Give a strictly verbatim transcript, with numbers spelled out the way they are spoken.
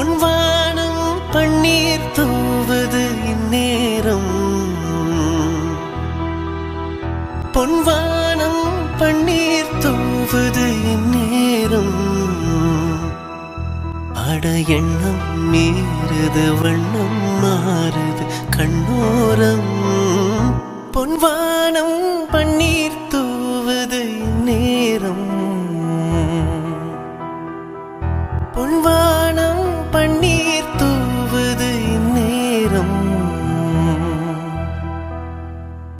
பொன்வானம் பன்னீர் தூவது இந்நேரம் பொன்வானம் பன்னீர் தூவது இந்நேரம் அட எண்ணம் மீறுது வண்ணம் மாறுது கண்ணோரம் பொன்வானம் பன்னீர் தூ